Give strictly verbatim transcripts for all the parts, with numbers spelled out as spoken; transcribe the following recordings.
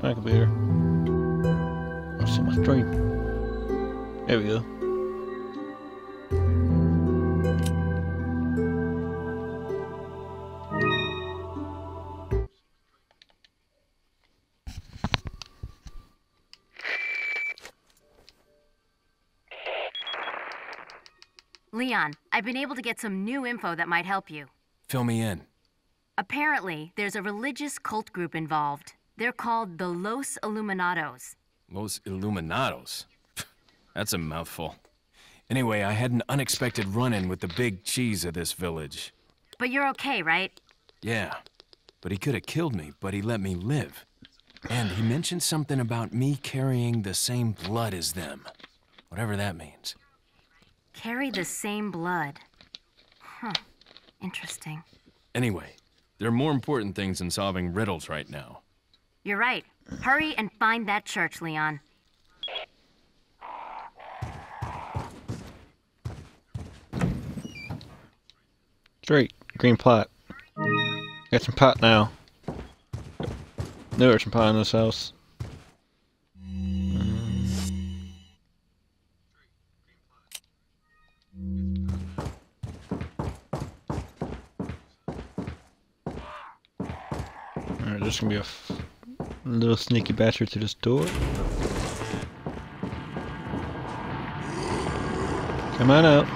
not gonna be here. I'll see my stream. There we go. Leon, I've been able to get some new info that might help you. Fill me in. Apparently, there's a religious cult group involved. They're called the Los Illuminados. Los Illuminados? That's a mouthful. Anyway, I had an unexpected run-in with the big cheese of this village. But you're okay, right? Yeah. But he could have killed me, but he let me live. And he mentioned something about me carrying the same blood as them. Whatever that means. Carry the same blood. Huh. Interesting. Anyway, there are more important things than solving riddles right now. You're right. Hurry and find that church, Leon. Straight. Green pot. Got some pot now. There's some pot in this house. Alright, there's gonna be a f little sneaky bastard to this door. Come on out.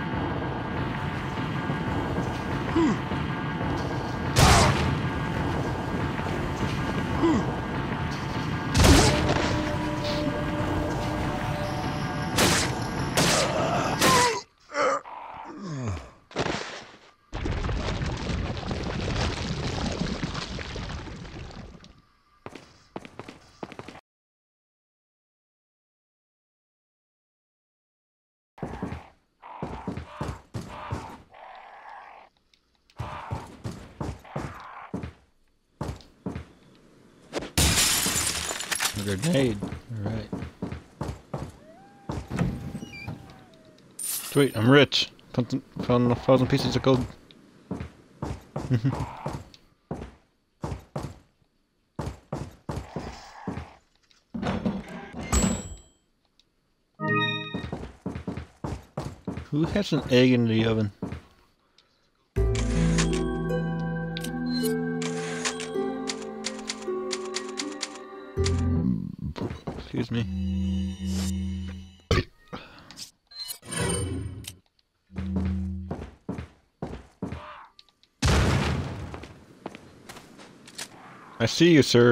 A grenade. Alright. Sweet, I'm rich. Found, found a thousand pieces of gold. Who has an egg in the oven? Excuse me. I see you, sir.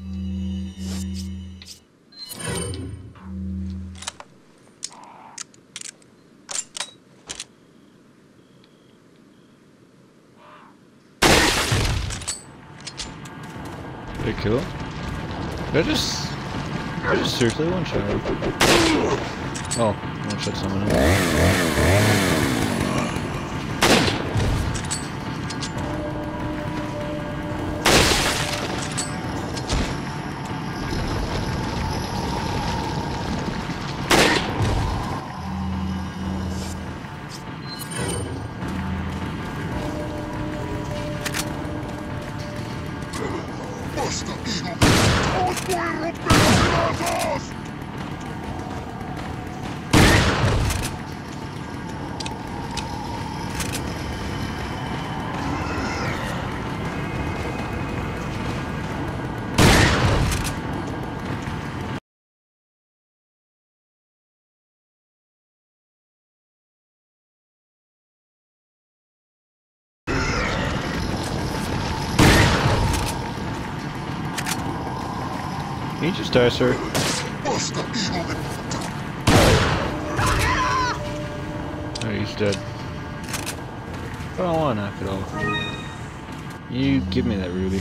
Did I kill him? Did I just... I just seriously one shot him. Oh, one shot someone else. He just died, sir. Oh, he's dead. I don't want to knock it off. You give me that ruby.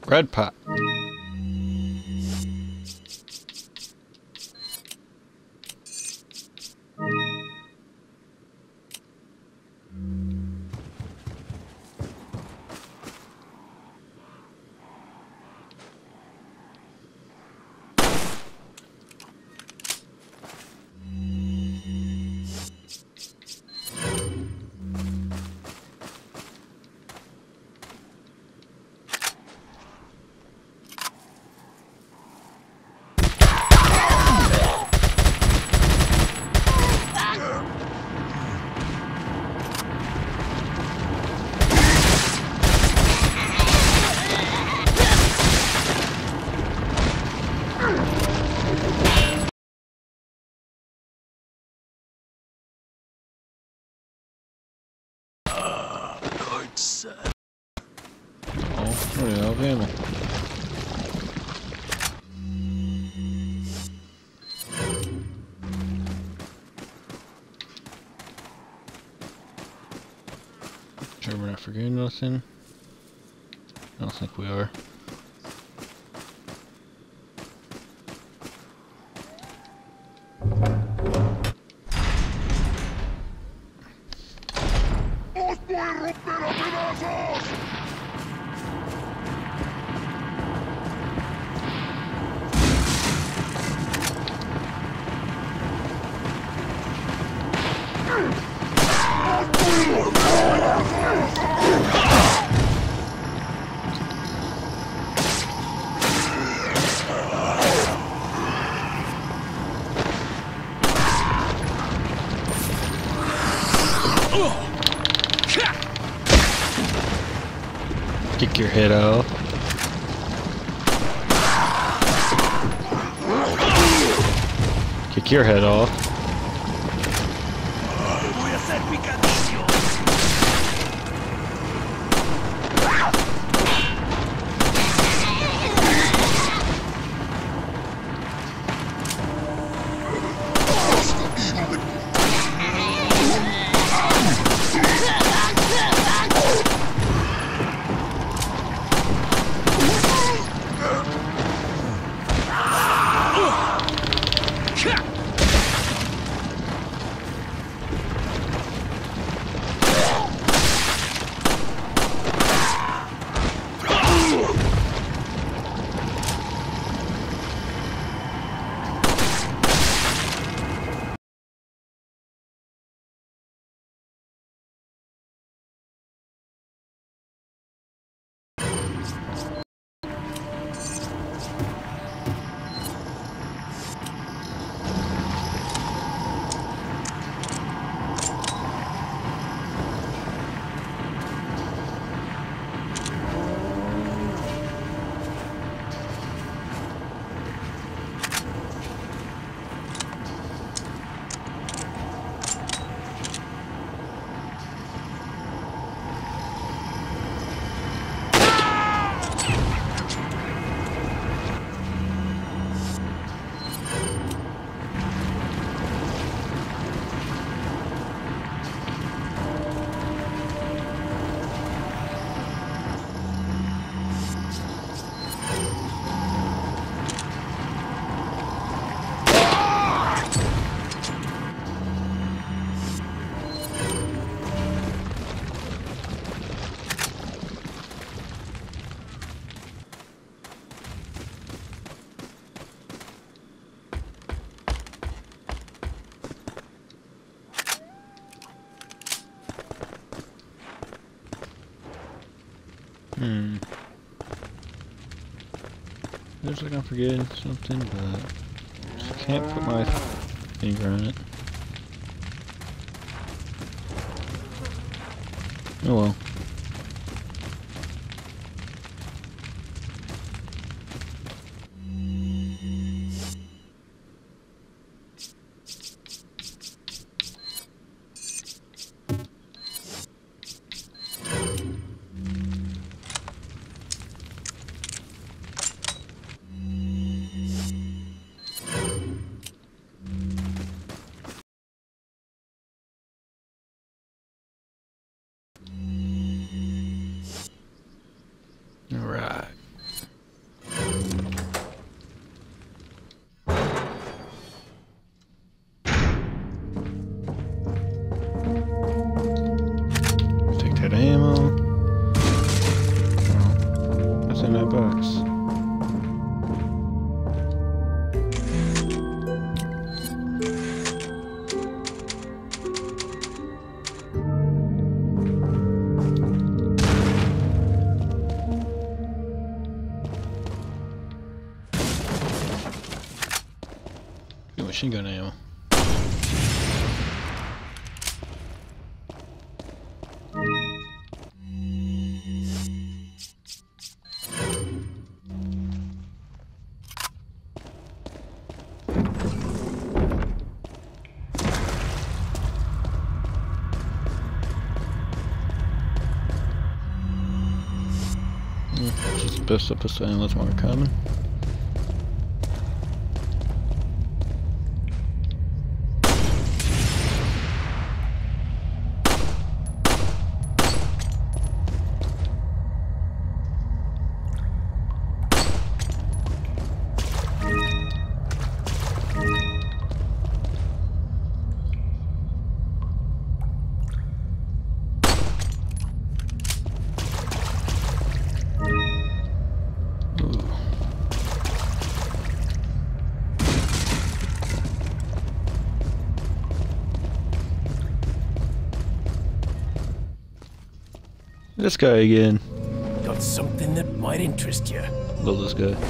Red pot. Oh, really have ammo. Sure we're not forgetting nothing. I don't think we are. Kick your head off. Kick your head off. Hmm. Looks like I'm forgetting something, but I can't put my finger on it. Oh well. machine gun ammo. Which is the best up to unless more common. This guy again. Got something that might interest you. Love this guy.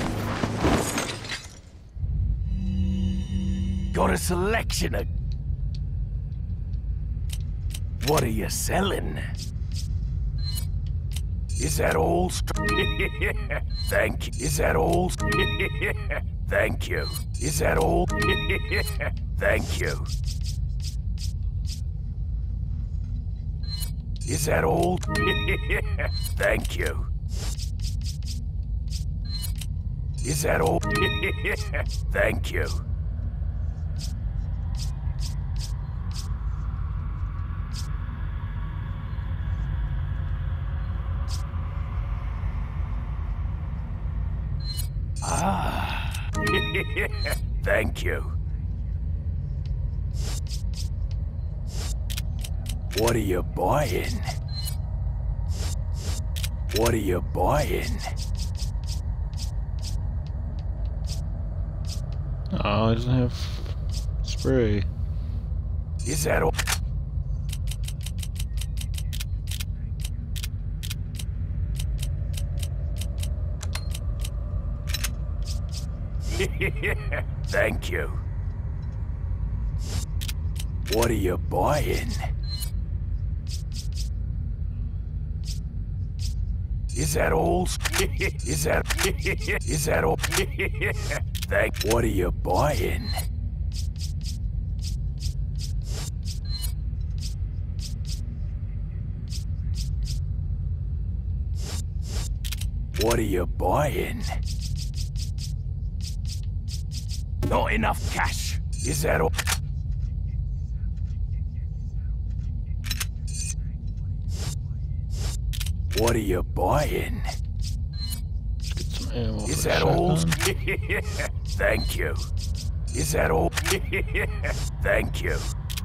Got a selection of... What are you selling? Is that all? Thank you. Is that all? Thank you. Is that all? Thank you. Is that all? Thank you. Is that all? Thank you. Ah. Thank you. What are you buying? What are you buying? Oh, it doesn't have spray. Is that all? Thank you. What are you buying? Is that all? Is that... Is that all? Thank... What are you buying? What are you buying? Not enough cash. Is that all? What are you buying? Let's get some ammo. Is for that a all? shotgun. Thank you. Is that all? Thank you.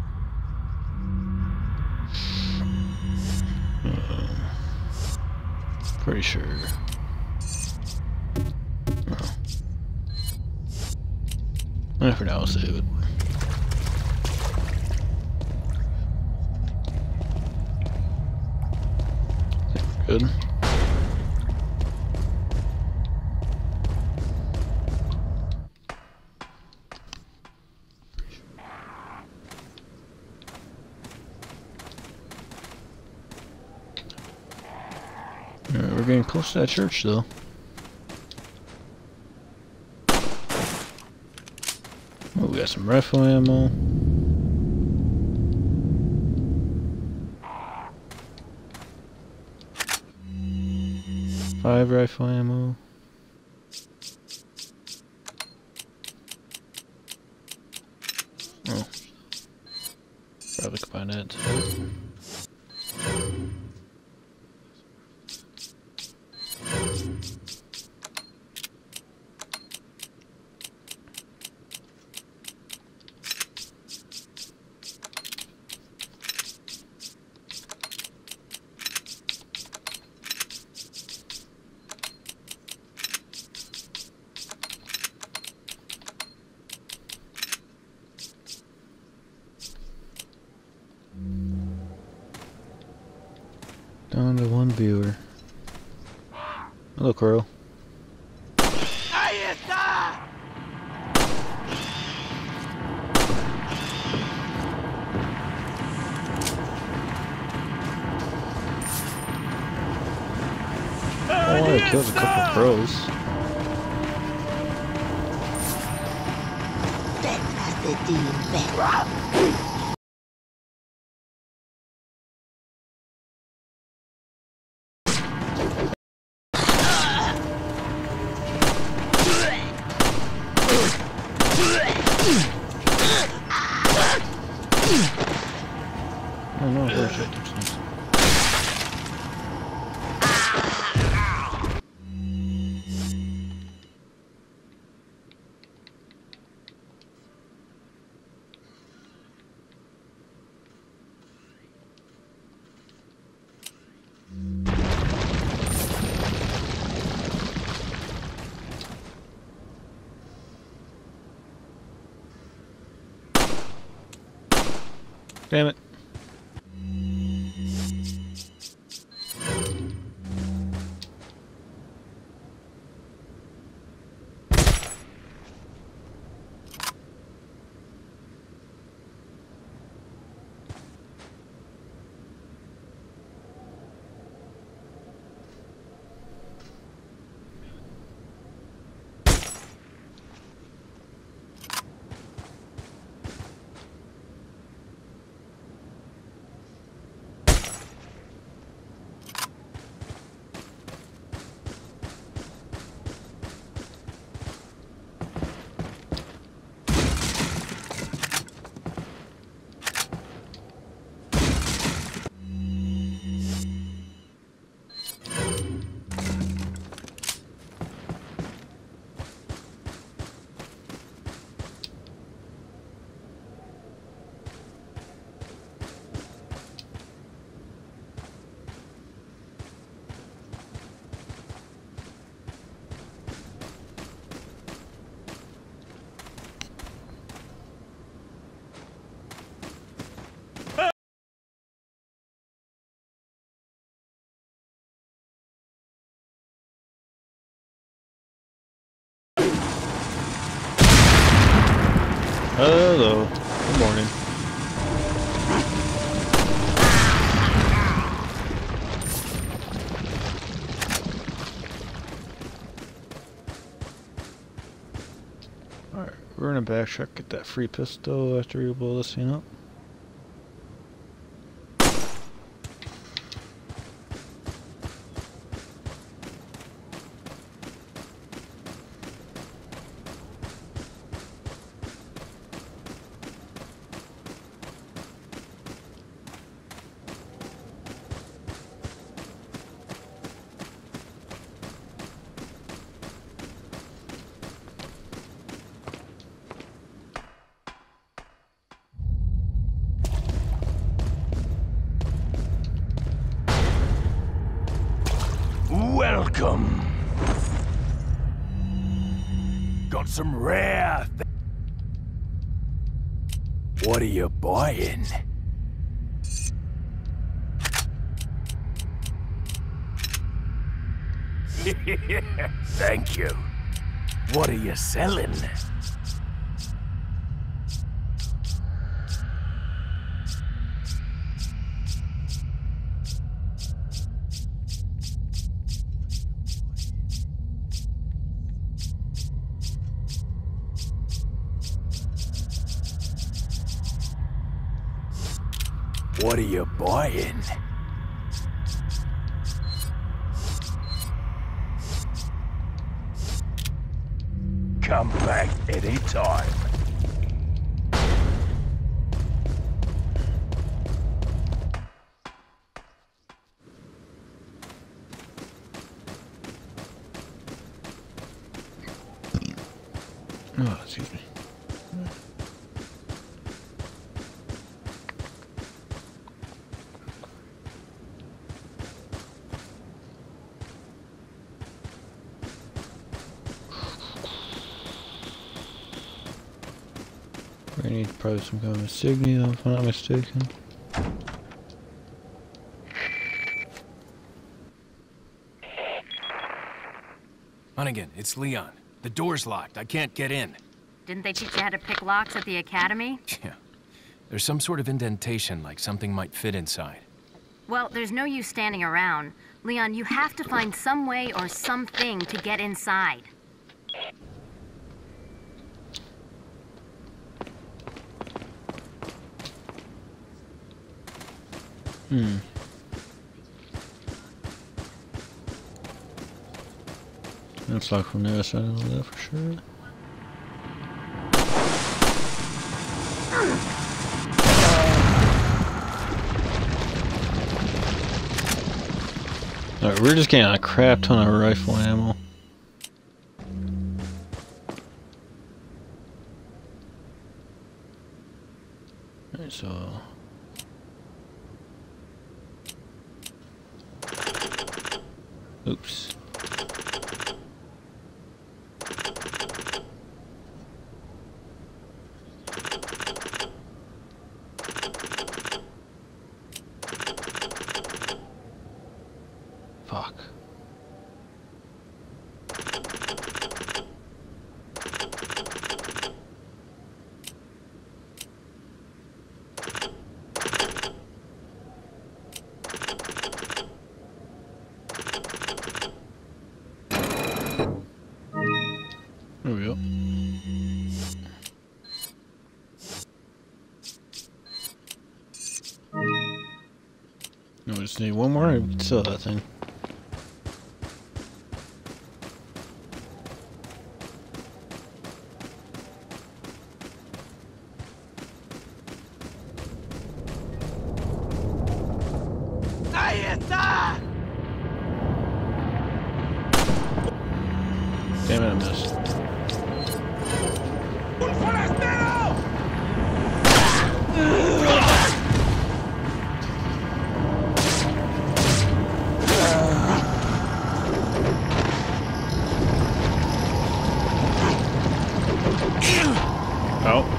Uh, pretty sure. No. Eh, for now, I'll save it. Good. Alright, we're getting close to that church though. Oh, we got some rifle ammo. Five rifle ammo. Oh. Probably combine that too. Down to one viewer. Hello, Coral. I killed a couple crows. Oh no, where should I touch this? Damn it. Hello. Good morning. Alright, we're gonna backtrack, get that free pistol after we blow this thing up. Welcome. Got some rare th What are you buying? Thank you. What are you selling? What are you buying? Come back anytime. Oh, excuse me. We need probably some kind of insignia, if I'm not mistaken. Hunnigan, it's Leon. The door's locked. I can't get in. Didn't they teach you how to pick locks at the academy? Yeah. There's some sort of indentation, like something might fit inside. Well, there's no use standing around. Leon, you have to find some way or something to get inside. Hmm. Looks like from the other side of that for sure. Alright, we're just getting a crap ton of rifle ammo. Alright, so... Oops. Fuck. There we go. No, we just need one more and we can sell that thing. Damn it, I missed. Oh.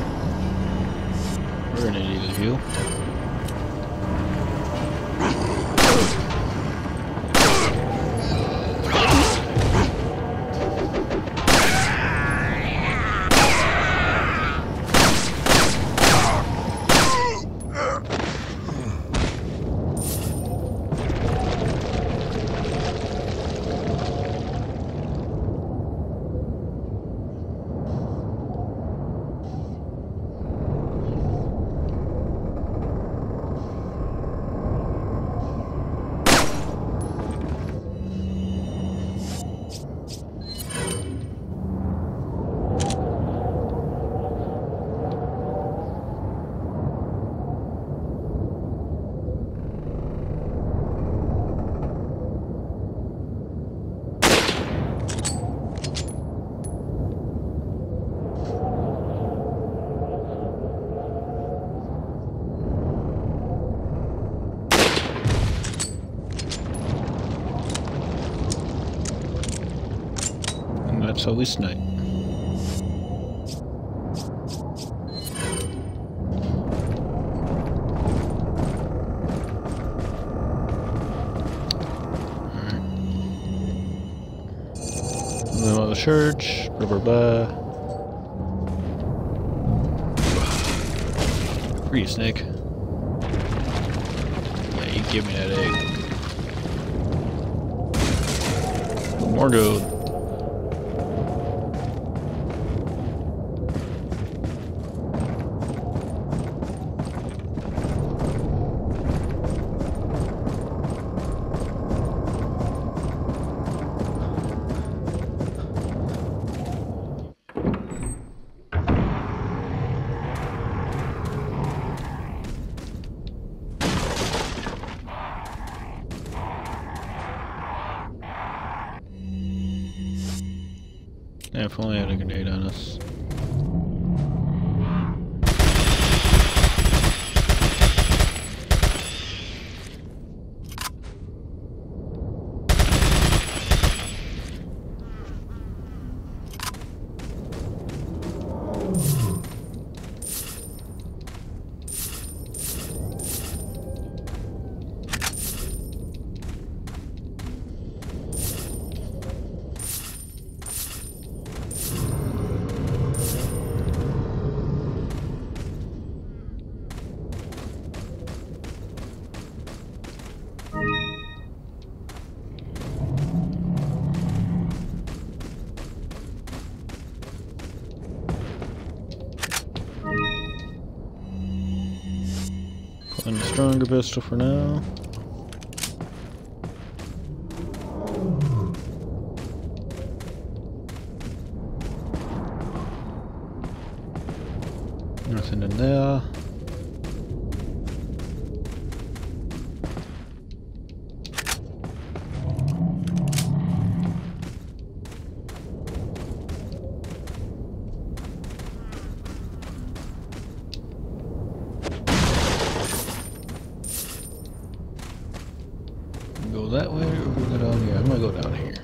We're gonna need a heal. That's how we snipe. Another church, rubber bar. Free snake. Yeah, you give me that egg. More gold. Yeah, if only I had a grenade on us. longer pistol for now. Nothing in there. Go that way or we go down here? I'm gonna go down here.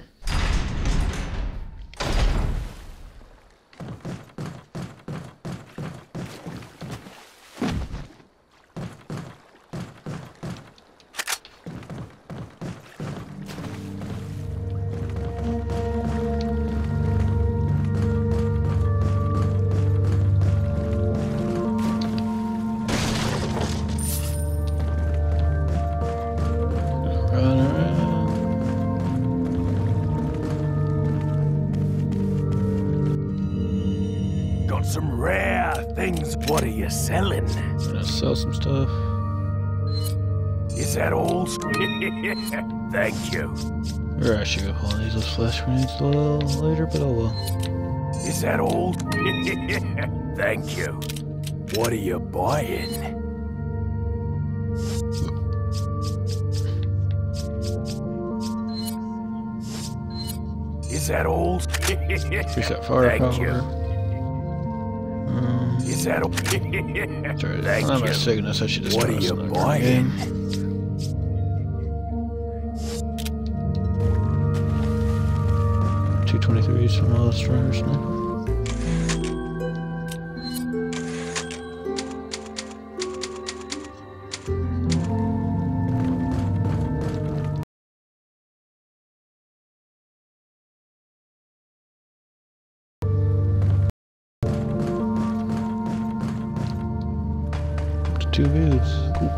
Some rare things. What are you selling? I'm gonna sell some stuff. Is that all? Thank you. Or I should go haul these those flash grenades a little later, but oh well. Is that all? Thank you. What are you buying? Is that all? Increase that firepower. Thank you. Um, Is that all? sorry, Thank I'm you. not saying this. I should just What are you buying? two twenty-three, some of the stronger sniper. Two views. Cool.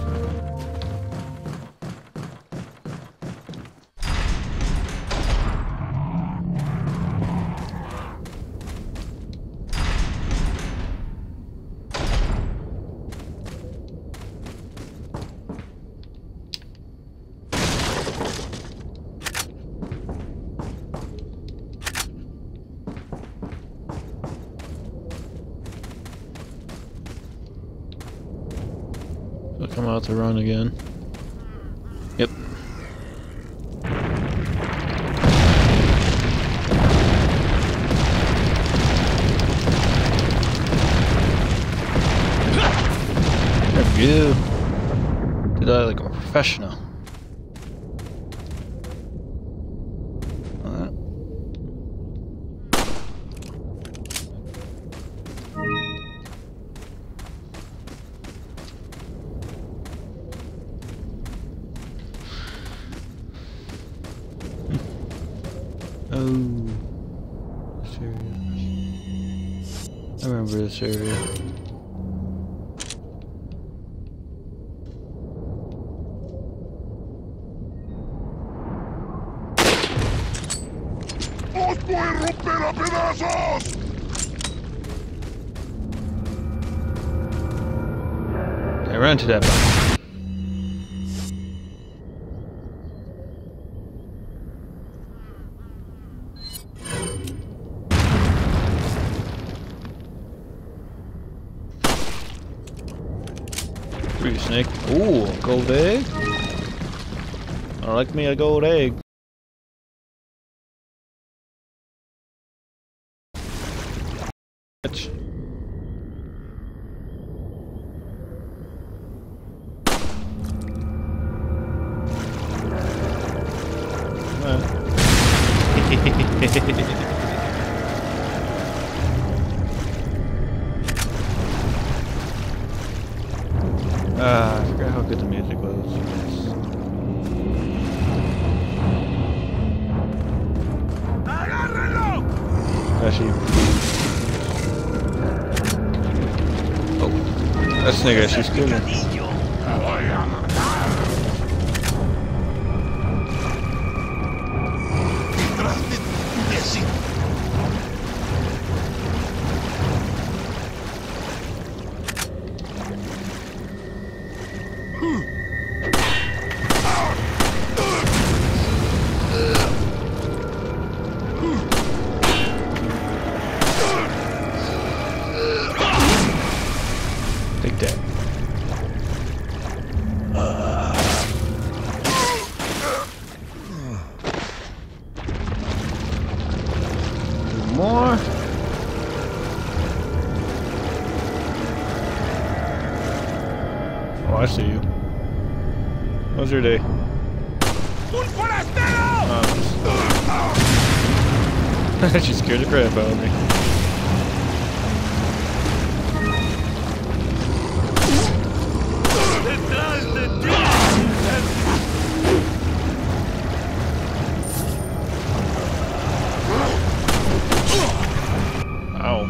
They'll come out to run again. Yep. There we go. Did I like a professional? Alright. Oh, this area. I remember this area. ¡Os voy a romper a pedazos! I ran to that button. Free snake. Ooh, gold egg. I like me a gold egg. Ah, I forgot how good the music was. Actually, oh, that snake actually scared me. How was your day? Oh, she scared the crap out of me. Ow.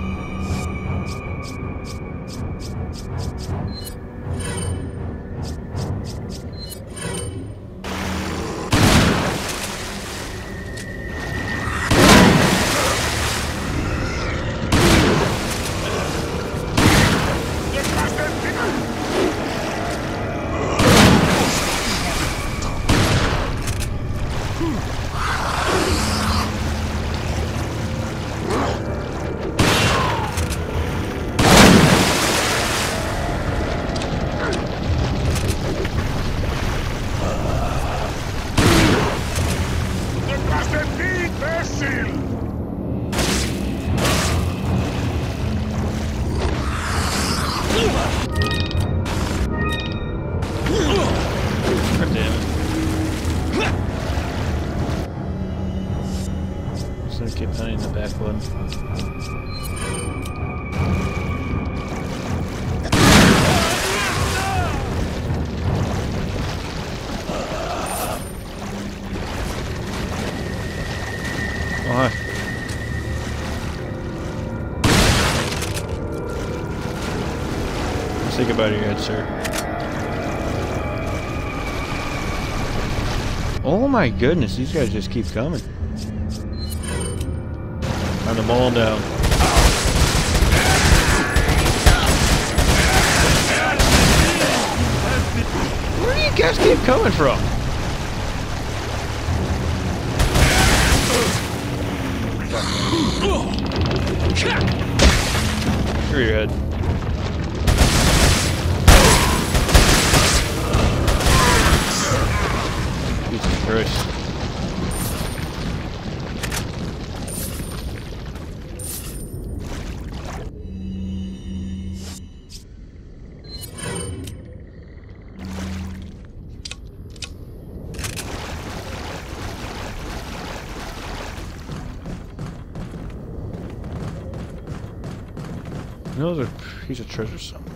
Keep hunting the back one. Oh, hi. Say goodbye to your head, sir. Oh my goodness, these guys just keep coming. Time to maul them down. Where do you guys keep coming from? Screw your head. Jesus Christ. I know there's a piece of treasure somewhere.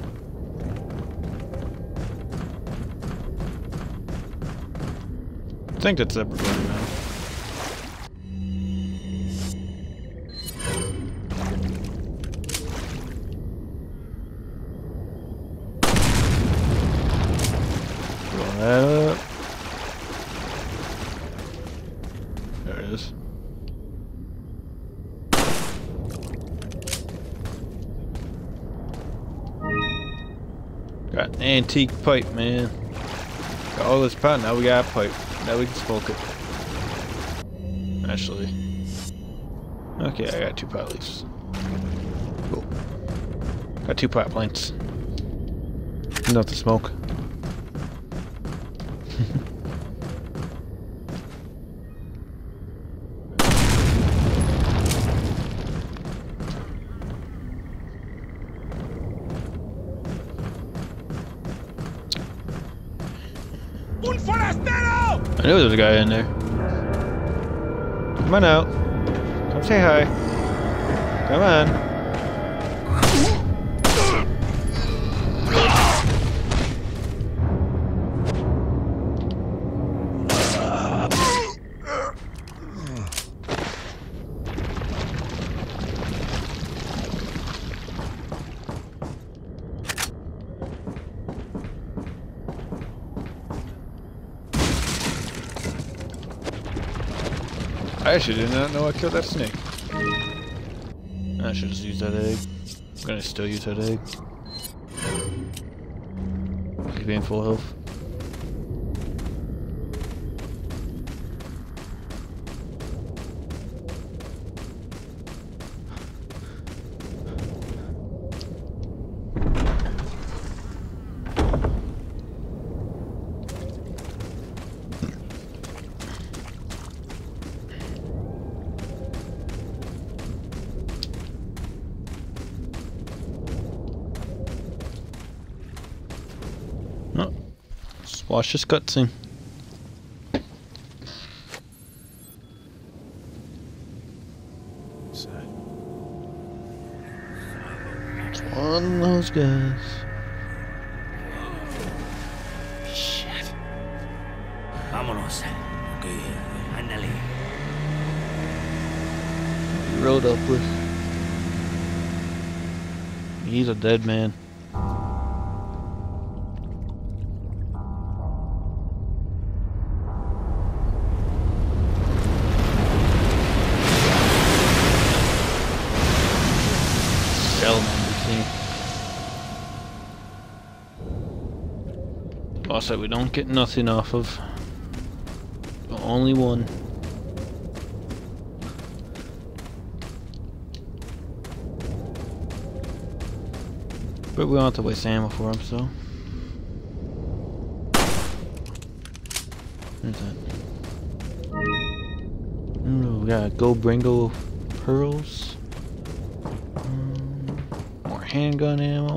I think that's everybody now. Roll that up. There it is. Got an antique pipe, man. Got all this pot, now we got a pipe. Now we can smoke it. Actually. Okay, I got two pot leaves. Cool. Got two pot plants. Enough to smoke. I knew there was a guy in there. Come on out. Come say hi. Come on. I actually did not know I killed that snake. I should just use that egg. I'm gonna still use that egg. He's being full health. Watch this cutscene. It's one of those guys. Shit. Vámonos. Okay, ándale. He rode up with. He's a dead man. Boss that we don't get nothing off of. But only one. But we don't have to waste ammo for him, so. Where's that? Ooh, we got Go Bringo pearls. Um, more handgun ammo.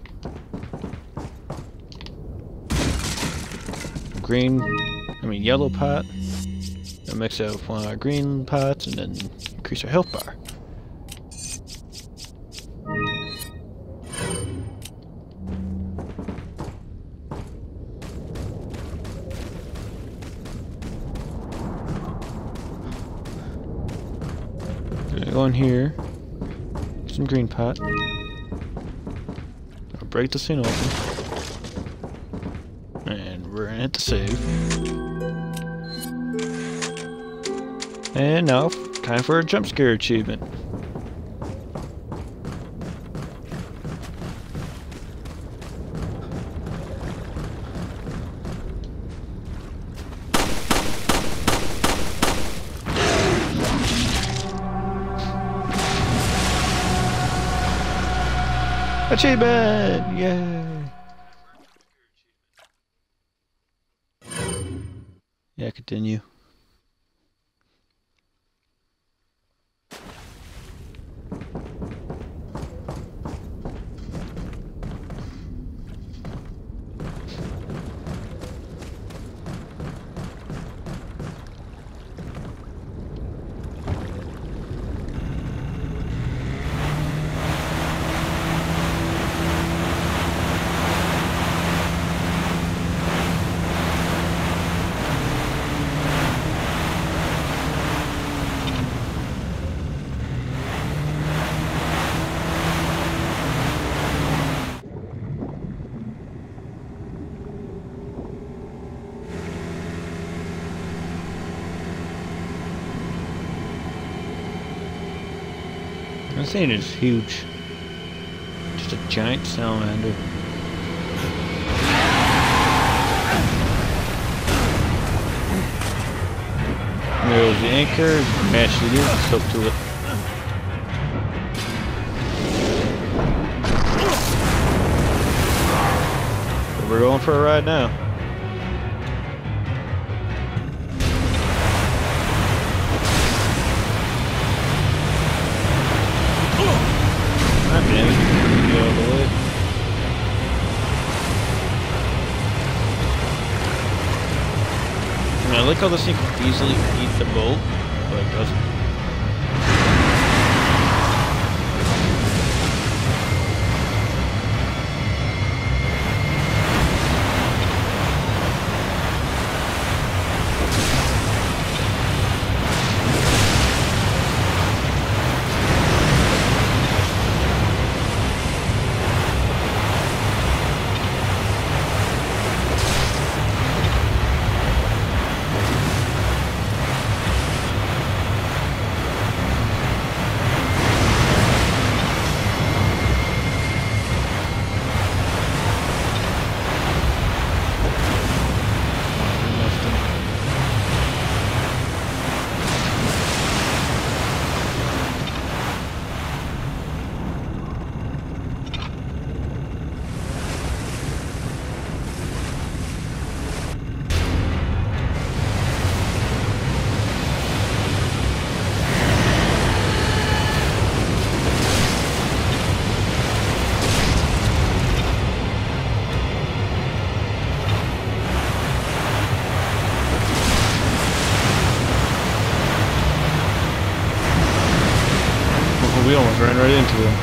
Green, I mean yellow pot. We'll mix it with one of our green pots and then increase our health bar. Gonna go in here, some green pot. I'll break this thing open. And we're gonna hit the save. And now, time for a jump scare achievement. Achievement! Yay! Yeah, continue. This thing is huge. Just a giant salamander. There's the anchor, mash it in, let's hook to it. So we're going for a ride now. Damn it, get out of the way. I mean, I like how this thing can easily eat the boat, but it doesn't. ran right into him.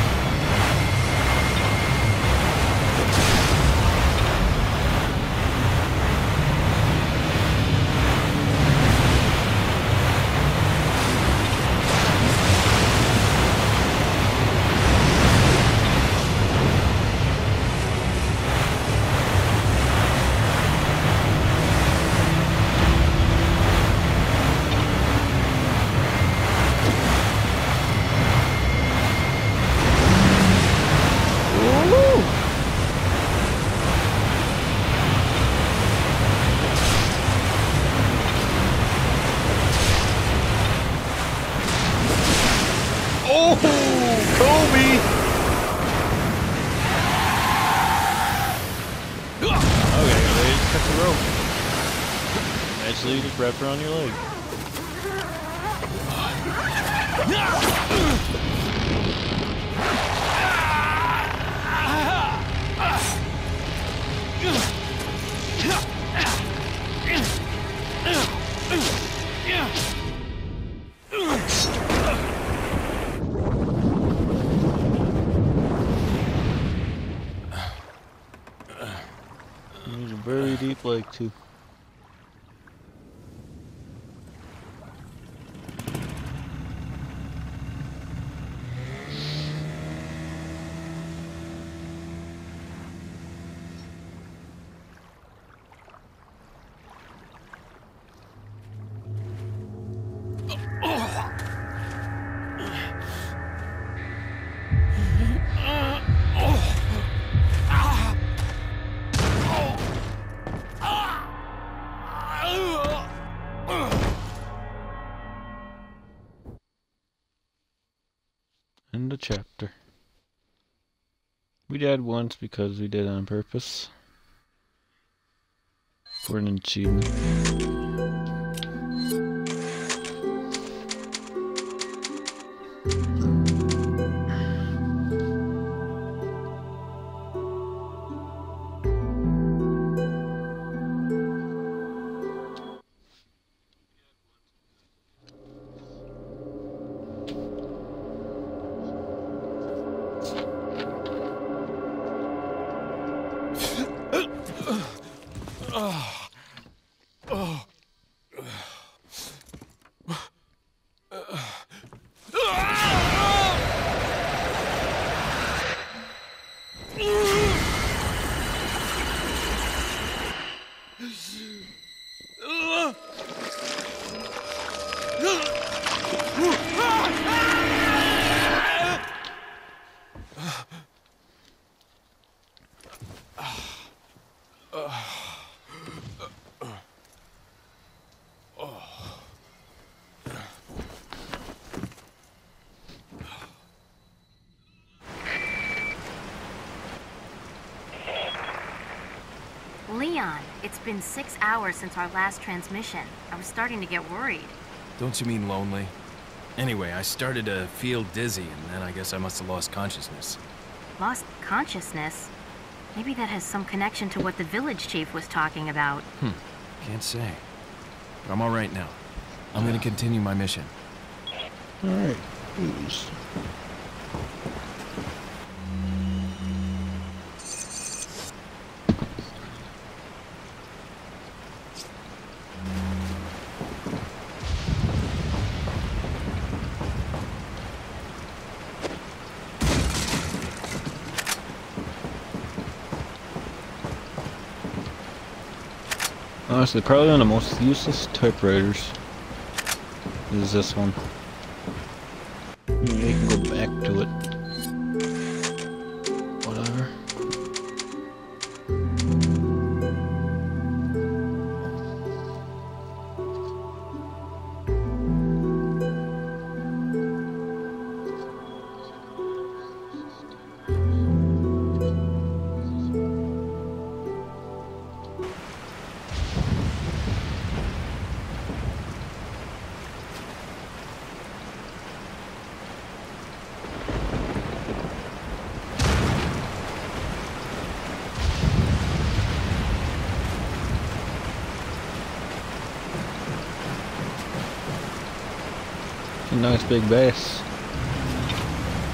Actually, you just wrapped around your leg. He's a very deep leg too. End of chapter. We died once because we did it on purpose. For an achievement. Leon, it's been six hours since our last transmission. I was starting to get worried. Don't you mean lonely? Anyway, I started to feel dizzy, and then I guess I must have lost consciousness. Lost consciousness? Maybe that has some connection to what the village chief was talking about. Hmm, can't say. But I'm all right now. I'm gonna continue my mission. All right, please. Honestly, probably one of the most useless typewriters is this one. You can go back to it. Whatever. Nice big bass.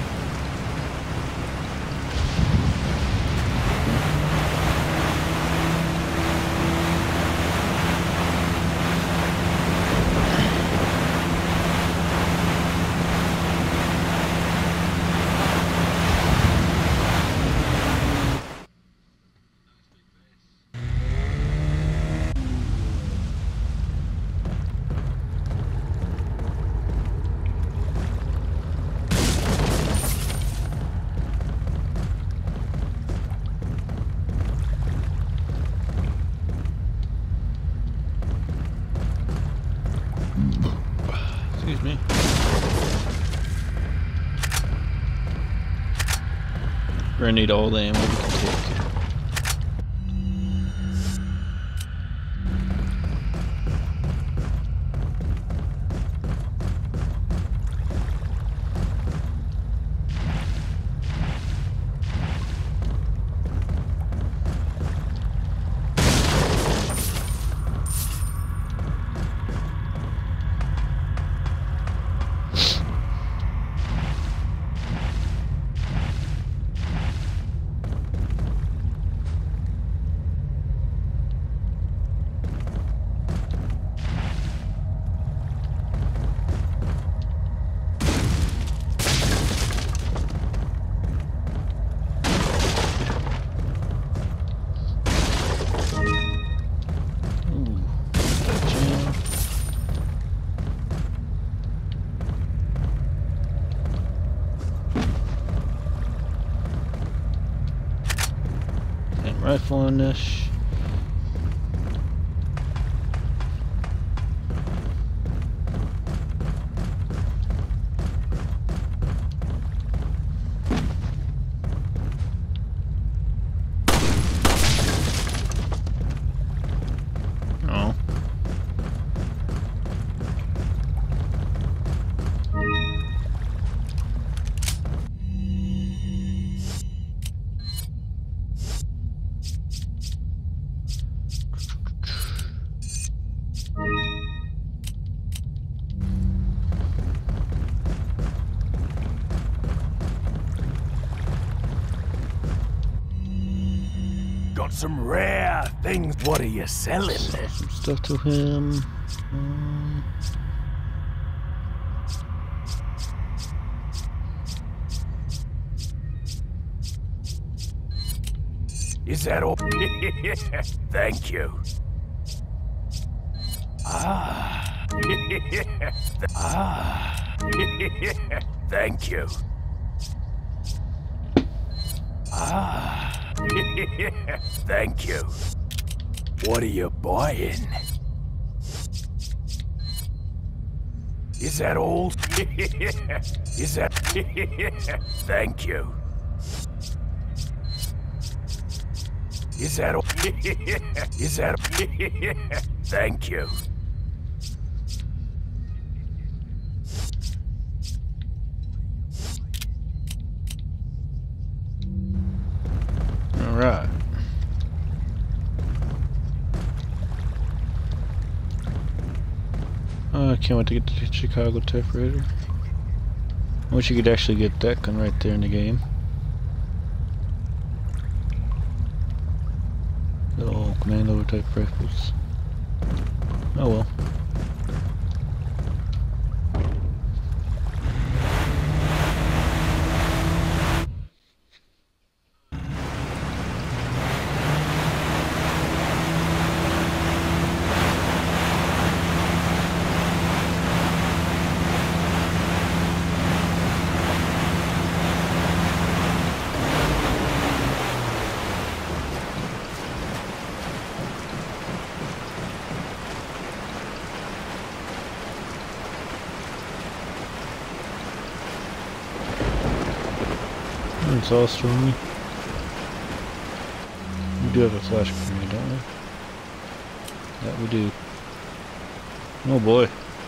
Excuse me. We're gonna need all the ammo we can take. Rifle on this. Oh. Got some rare things. What are you selling? Sell some stuff to him. Um, Is that all? Thank you. Ah. Ah. Thank you. Ah. Thank you. What are you buying? Is that all? Is that? Thank you. Is that all? Is that? Thank you. all right. Oh, I can't wait to get the Chicago typewriter. I wish you could actually get that gun right there in the game. Little commando type rifles. Oh well. It's all strong. We do have a flash grenade, don't we? Yeah, we do. Oh boy.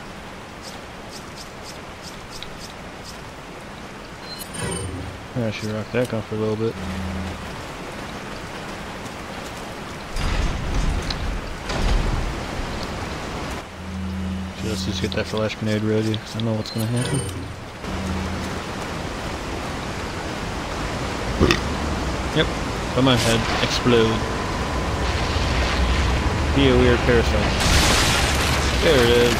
I should rock that gun for a little bit. Just, just get that flash grenade ready. I know what's gonna happen. Yep, come on, head, explode. Be a weird parasite. There it is.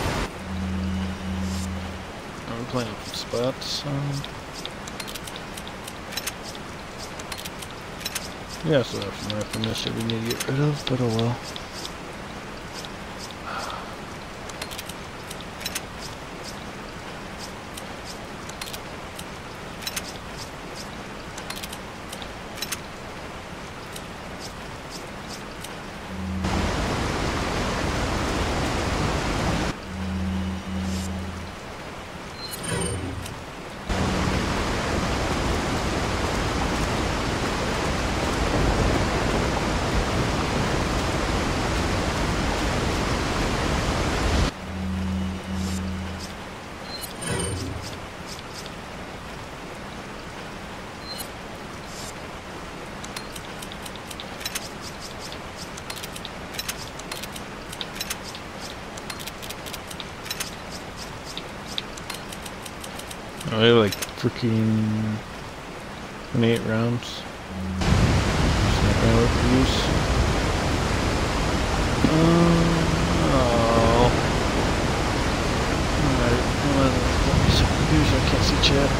Playing some spots. Um, We also have some rifle mist that we need to get rid of, but oh well. I have like freaking twenty-eight rounds. Just not gonna work for use. Um, oh. Alright, let me some computers, I can't see chat.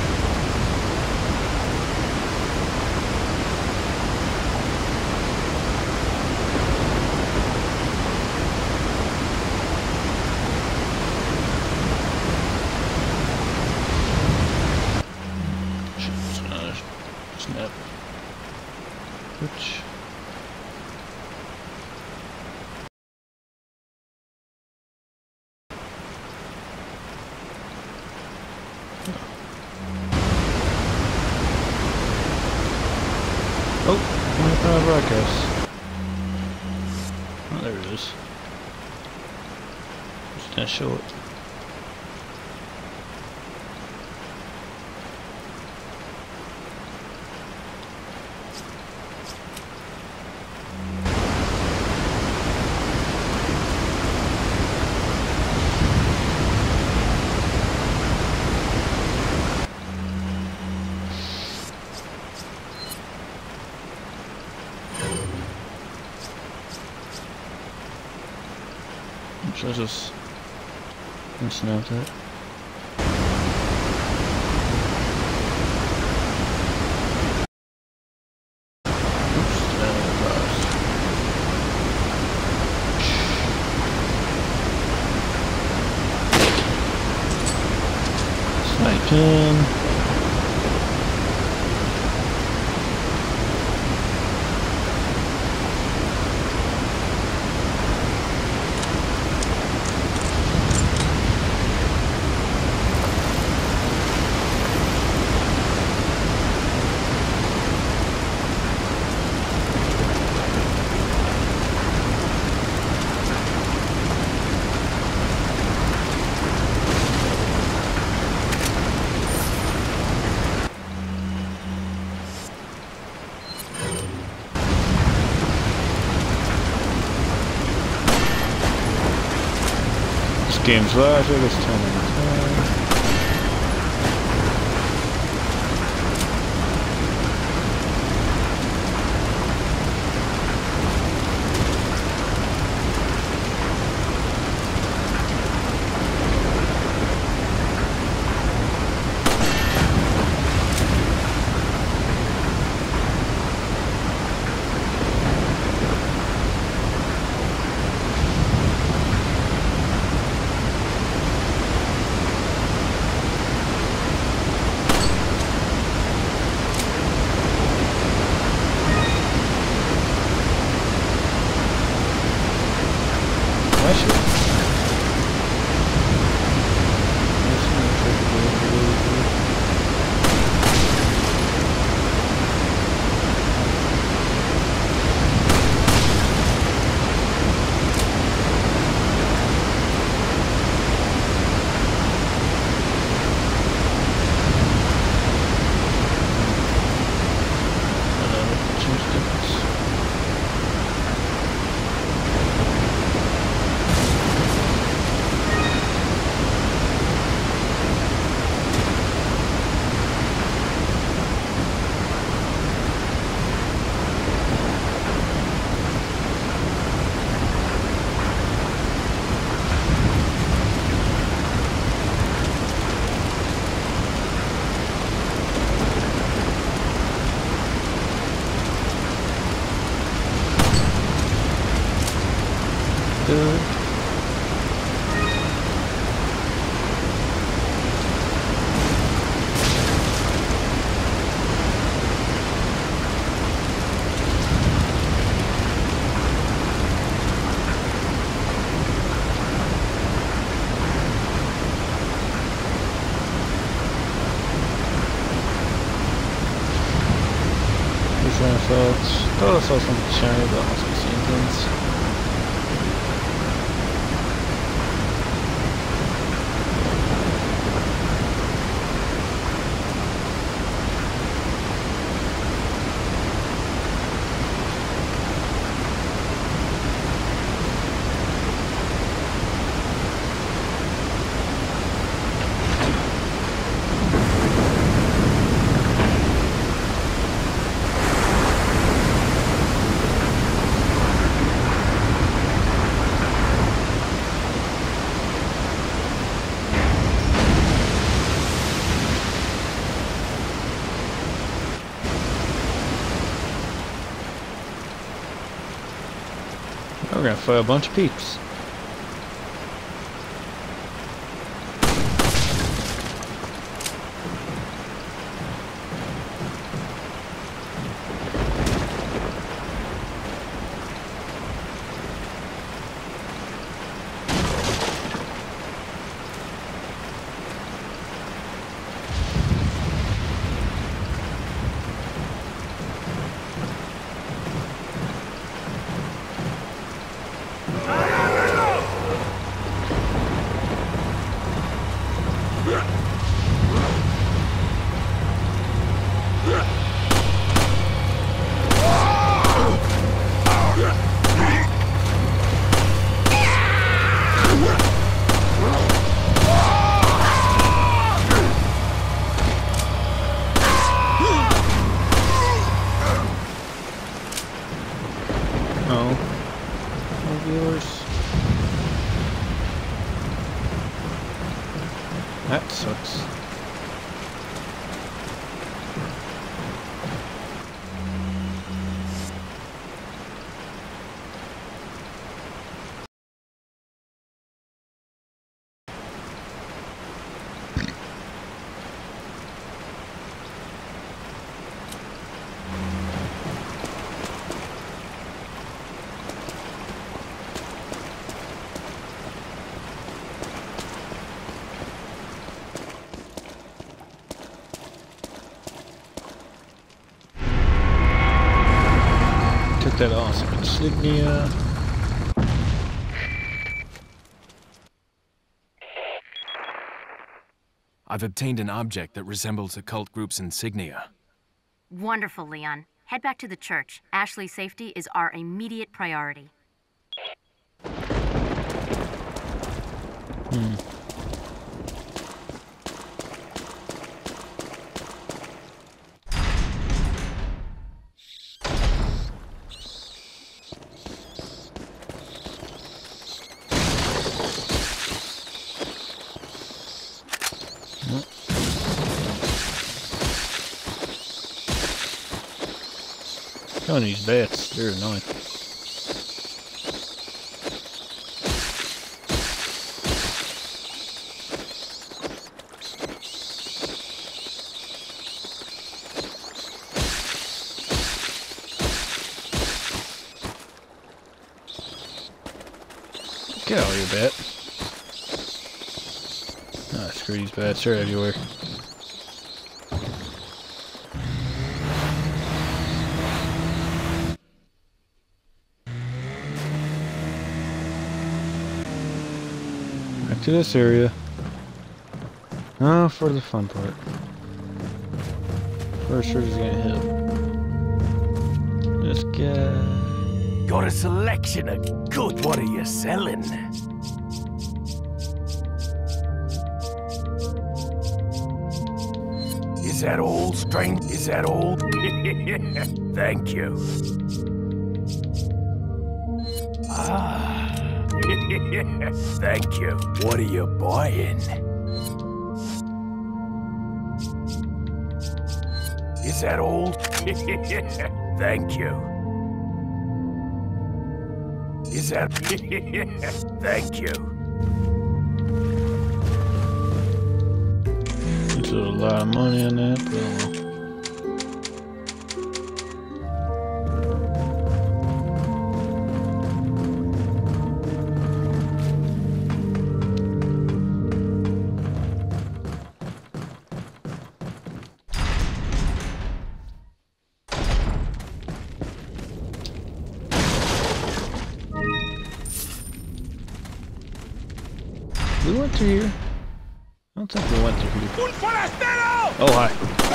Snap. Which? Oh, I found a broadcast. Oh, there it is. Just gonna show it. Should I just snap that? Oops, that crossed. Sniping. Game's logic is ten out of ten. sucks. Thought I saw something shiny, but I must be seeing things. We're gonna fight a bunch of peeps. That sucks. That awesome insignia. I've obtained an object that resembles a cult group's insignia. Wonderful, Leon. Head back to the church. Ashley's safety is our immediate priority. Hmm. Killing these bats, they're annoying. Get out of here, bat. Ah, screw these bats, they're everywhere. To this area. Now for the fun part. First, we're just gonna hit this guy. Got a selection of good. What are you selling? Is that all, strange? Is that all? Thank you. Ah. Thank you. What are you buying? Is that all? Thank you. Is that... Thank you. There's a lot of money in that, but... went through here? I don't think we went through here. Un forastero! Oh, hi.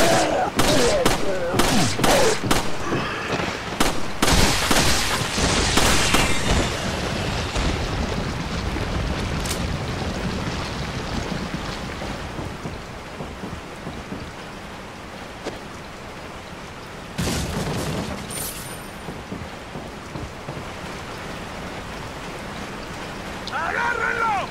¡Agárrenlo!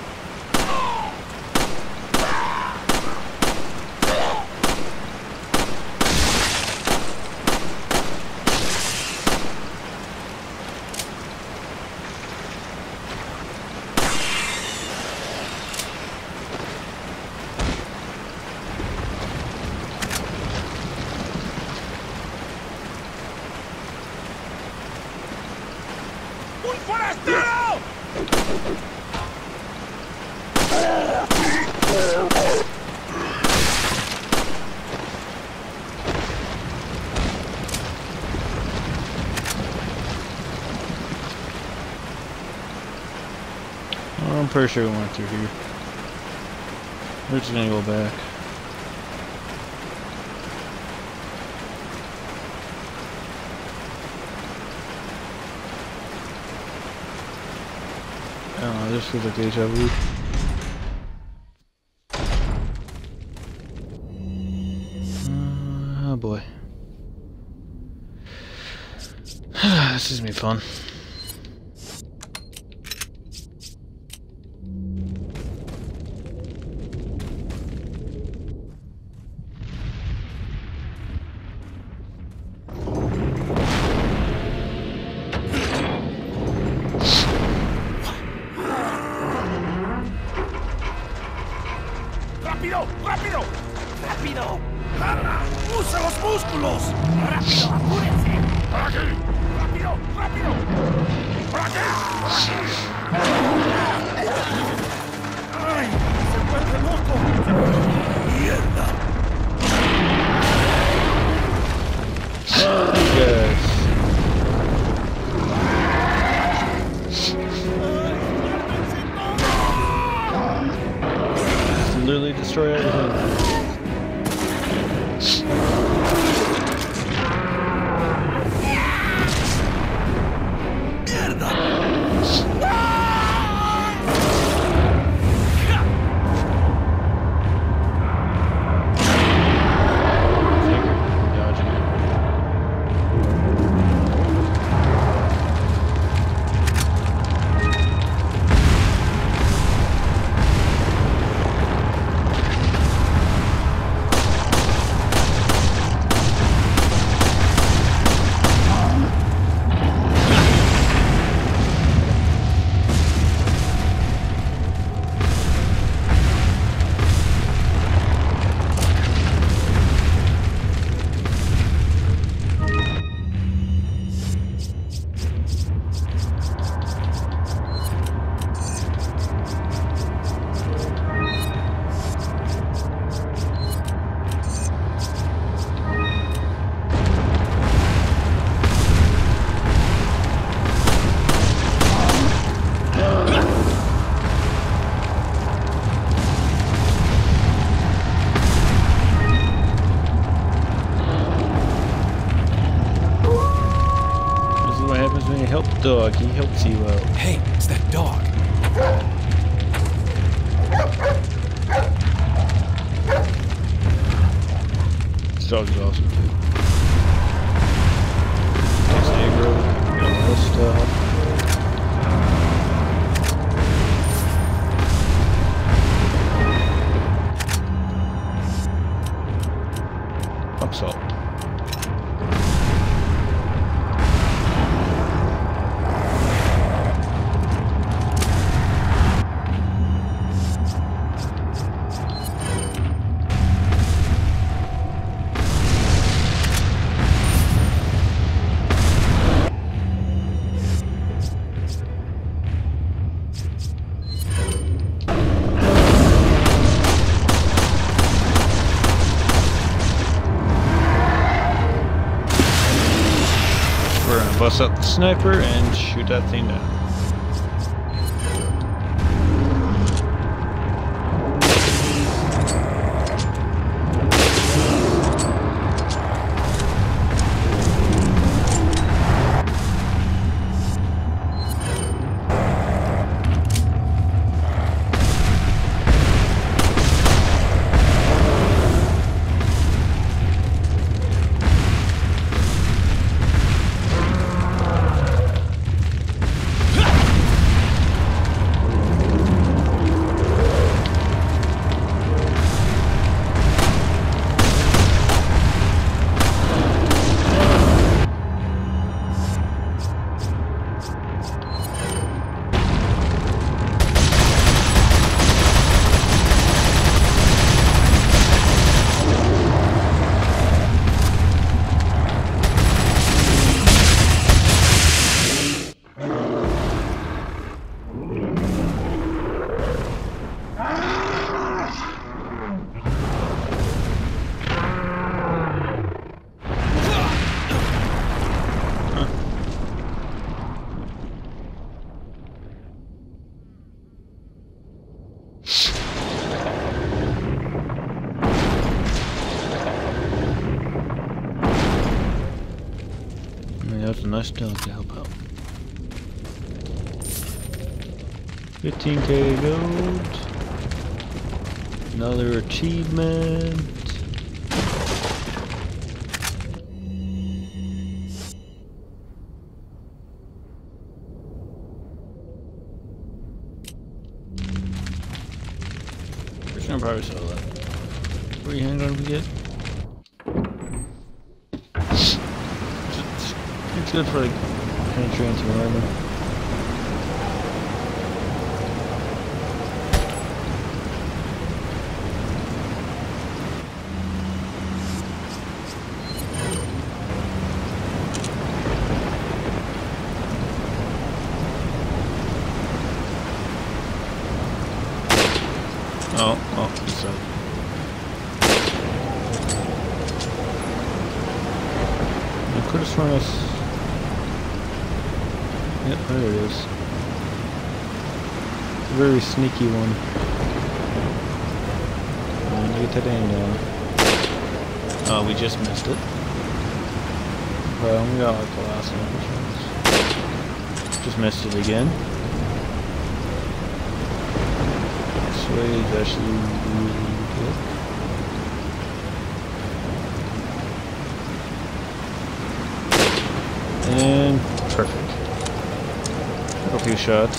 ¡Un forastero! Oh, I'm pretty sure we went through here. We're just gonna go back. I don't know, this feels like deja vu. Uh, oh boy. This is gonna be fun. ¡Rápido! ¡Rápido! ¡Rápido! ¡Garra! ¡Usa los músculos! ¡Rápido! ¡Apúrense! ¡Por aquí! ¡Rápido! ¡Rápido! ¡Por aquí! ¡Ay! ¡Se vuelve loco! ¡Mierda! Yes. Literally destroy everything. Help dog, he helps you out. Hey, it's that dog. This dog is awesome too. It's aggro, got all this stuff. Pump salt. Bust out the sniper and shoot that thing down. nice dog to help out. fifteen K gold. Another achievement. We're gonna probably sell that. Free handgun we get. It's good for like penetrating some armor. Oh, oh, this side. I could have sworn us. Yep, there it is. It's a very sneaky one. And you get that aim down. Oh, we just missed it. Well, we got like the last one. Just missed it again. This way is actually really good. And perfect. A few shots.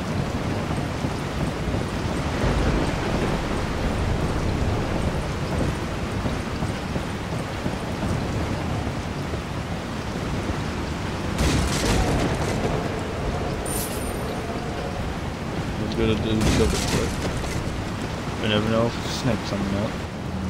We're gonna do double quick. You never know if it's snake something up.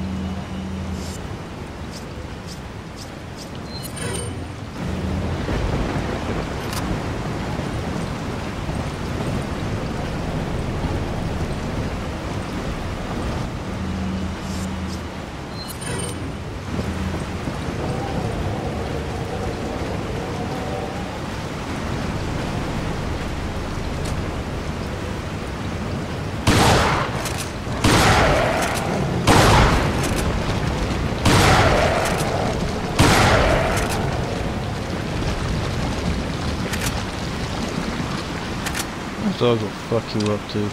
Those dogs will fuck you up too.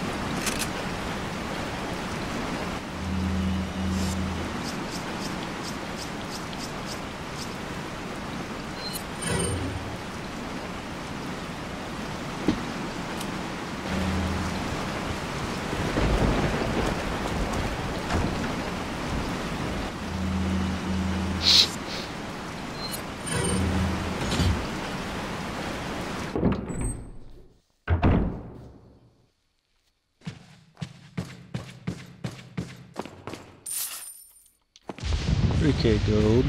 three K gold.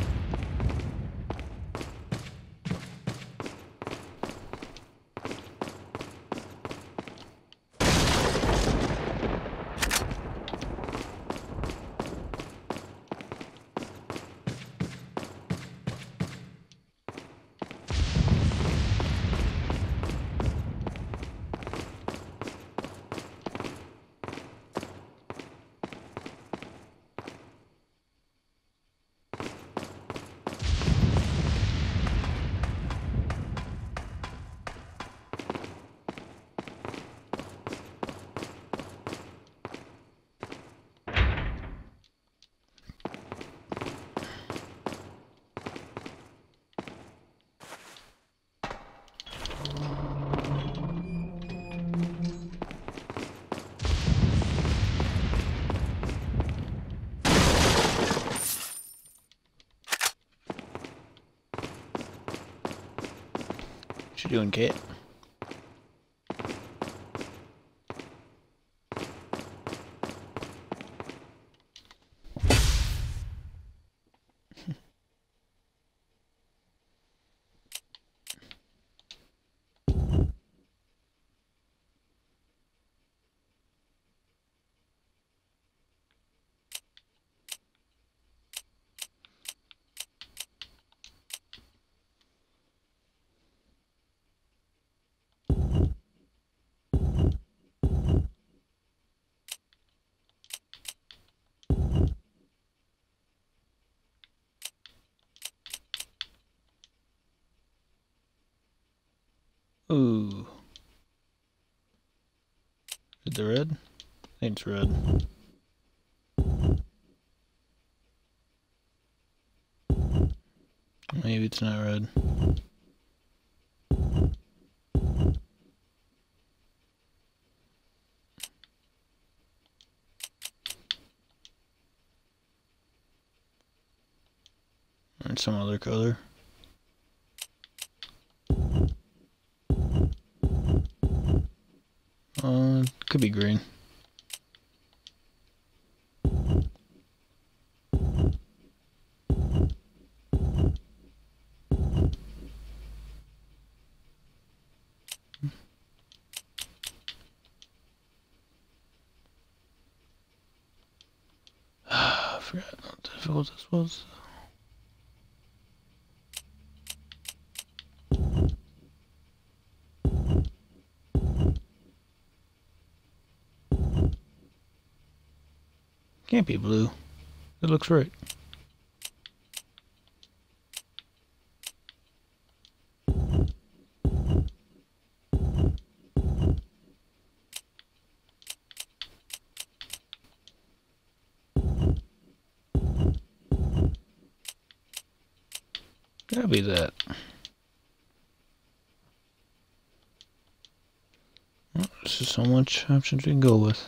What you doing, Kit? it the red? I think it's red. Maybe it's not red. Or some other color. Uh, could be green. I forgot how difficult this was. Can't be blue. It looks right. Gotta be that. Well, there's just so much options we can go with.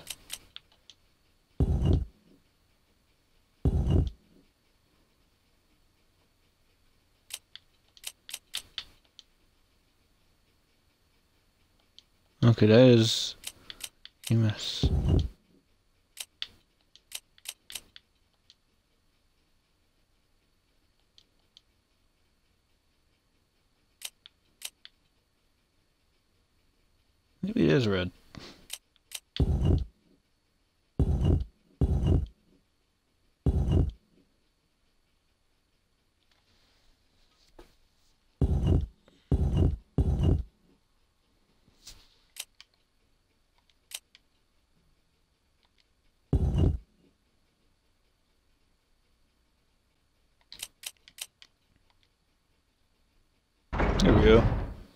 Okay, that is a mess. Maybe it is red. There we go.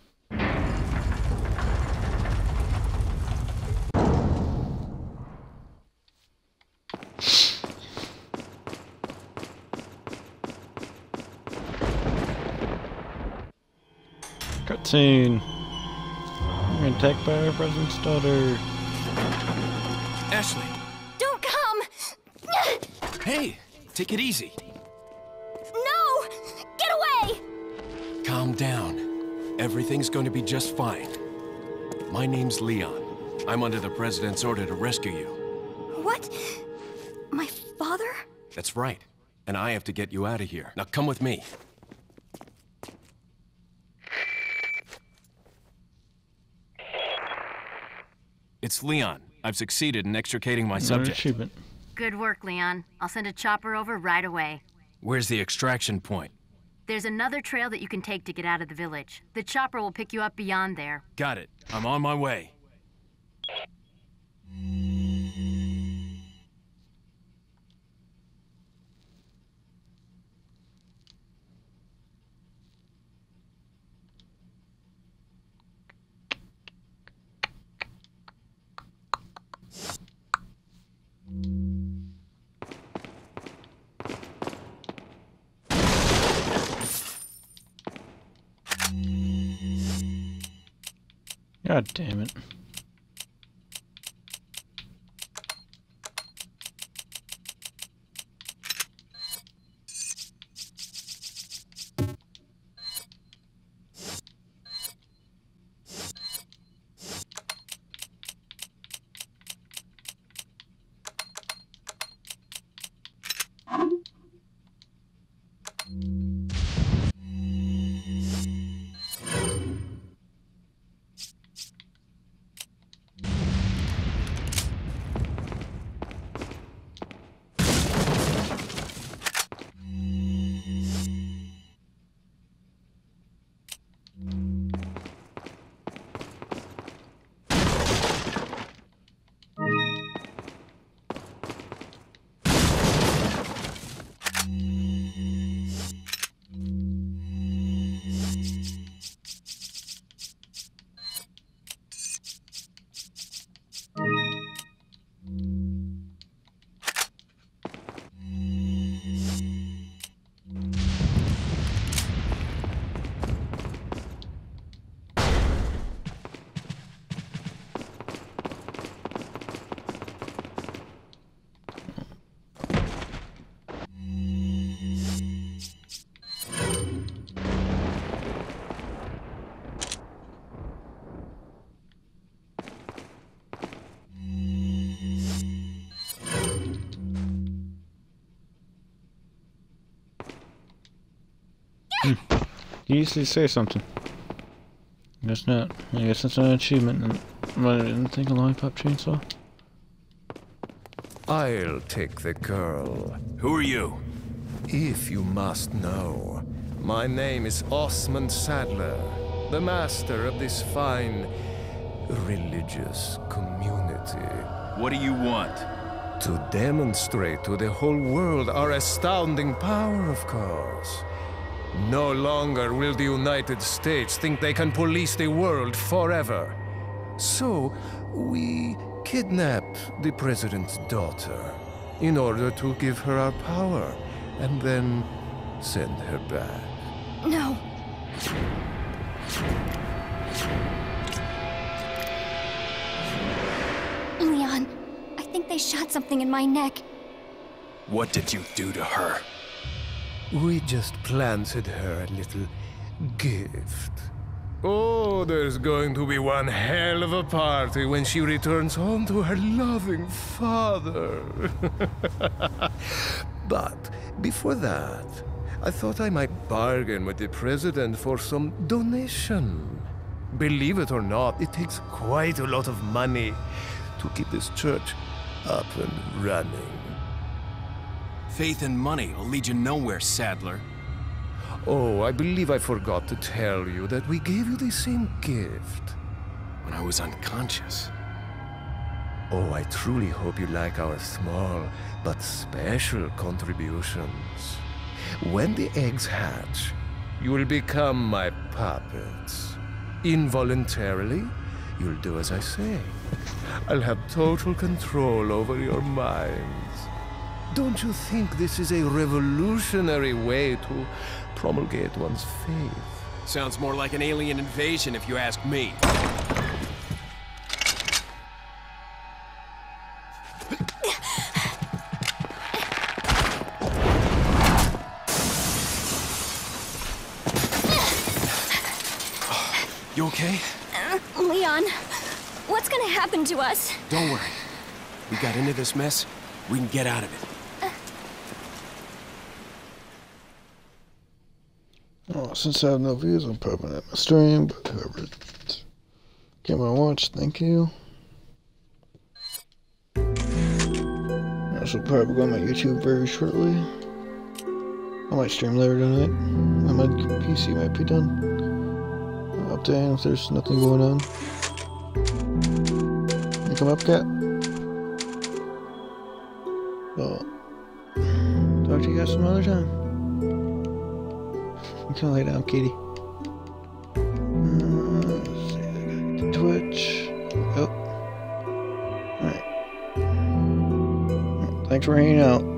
Cutscene. We're attacked by our president's daughter. Ashley! Don't come! Hey! Take it easy. No! Get away! Calm down. Everything's going to be just fine. My name's Leon. I'm under the president's order to rescue you. What? My father? That's right. And I have to get you out of here. Now come with me. It's Leon. I've succeeded in extricating my subject. Achievement. Good work, Leon. I'll send a chopper over right away. Where's the extraction point? There's another trail that you can take to get out of the village. The chopper will pick you up beyond there. Got it. I'm on my way. God damn it. Hmm. You usually say something. Guess not. I guess it's an achievement. And I didn't think a lollipop chainsaw. I'll take the girl. Who are you? If you must know, my name is Osmond Sadler, the master of this fine religious community. What do you want? To demonstrate to the whole world our astounding power, of course. No longer will the United States think they can police the world forever. So, we kidnapped the president's daughter in order to give her our power and then send her back. No. Leon, I think they shot something in my neck. What did you do to her? We just planted her a little gift. Oh, there's going to be one hell of a party when she returns home to her loving father. But before that, I thought I might bargain with the president for some donation. Believe it or not, it takes quite a lot of money to keep this church up and running. Faith and money will lead you nowhere, Sadler. Oh, I believe I forgot to tell you that we gave you the same gift. When I was unconscious. Oh, I truly hope you like our small but special contributions. When the eggs hatch, you will become my puppets. Involuntarily, you'll do as I say. I'll have total control over your minds. Don't you think this is a revolutionary way to promulgate one's faith? Sounds more like an alien invasion if you ask me. You okay? Uh, Leon, what's gonna happen to us? Don't worry. We got into this mess, we can get out of it. Oh, since I have no views, I'm probably not my stream, but whoever came on watch, thank you. I also probably go on my YouTube very shortly. I might stream later tonight. And my P C might be done. I'll update if there's nothing going on. You come up, cat? Well, talk to you guys some other time. You can lay down, kitty. Uh, let's see, I got Twitch. Oh. Alright. Thanks for hanging out.